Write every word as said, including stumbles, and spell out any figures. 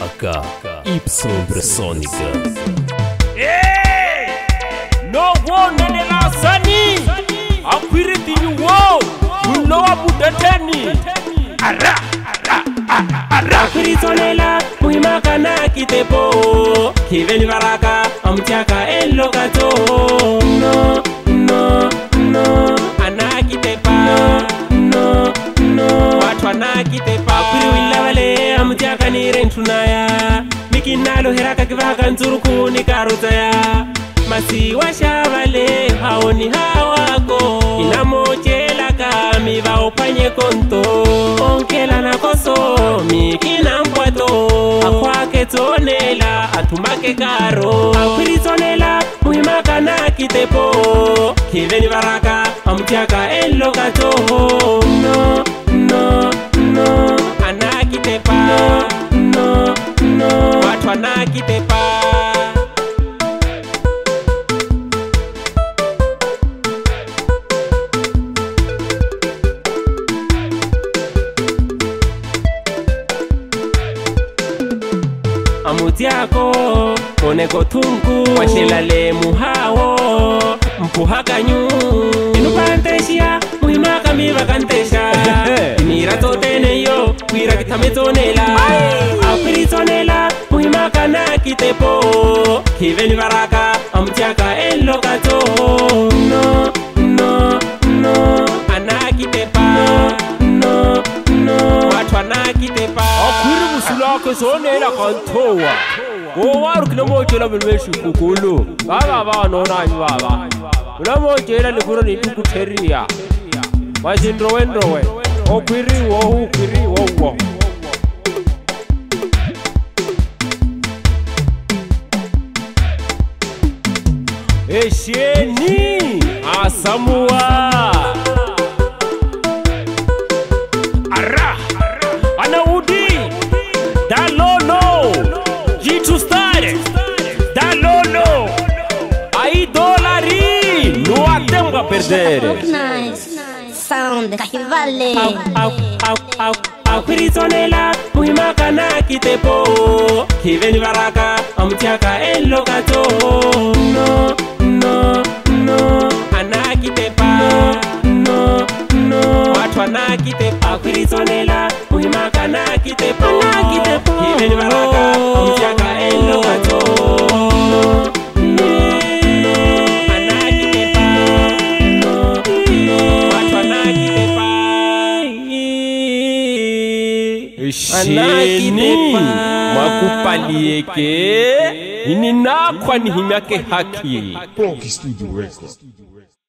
H Y Sonica. Hey! No one nene la sani. Akwiriti ni wo. Mulowa budateni. Ara, ara, ara. Akwirizonela muhimakana kitepo. Kiveni baraka amtiaka elokato. No, no, no. Anakitepa. No, no. Watu anakitepa. Akwiriwila wale amtiaka ni rentunaya. Mikinalo hiraka kivaka nzuruku ni karutaya. Masi washavale haoni hawako. Inamochela kami va upanye konto. Onkela na koso mikina mpwato. Akwake tonela atumake karo. Akwirizonela muhimakana kitepo. Kiveni baraka amtiaka elokato. No, no, no. Anakitepa. No, no. Watu anakitepa. Amutiako oneko tunku washilale muhawo mpuhakanyu inupanteshia muhimaka miva kantesha inira totene yo kwira kitametonela akwirizonela muhimaka na kitepo kiveni baraka amutiaka elokato. No, no, no. Anakitepa. No, no. Watu anakitepa. Akwiri musulake sonela kantowa. Owaru kinamochela bilweshi kukulu. Baba baba nonanyi baba. Kinamochela likuro ni tukuteria. Wazindrowe ndrowe. Okwiri wohu kwiri wohu. Esheni Asamoah. Ara Anaudi Dalolo Jitu Stare Dalolo Ai dolari no atemga perdere. Nice sound kahivale. Akwirizonela muhimakana kitepo kiveni baraka amtiaka elokato. No, no, no. Anakitepa. No, no. Watu anakitepa. Akwirizonela muhimakana kitepo kiveni baraka amtiaka elokato. No, no, no. Anakitepa. No, no. Watu anakitepa. Sheni Makupalieke Ininakwa ni himyake haki. Poki Studio Records.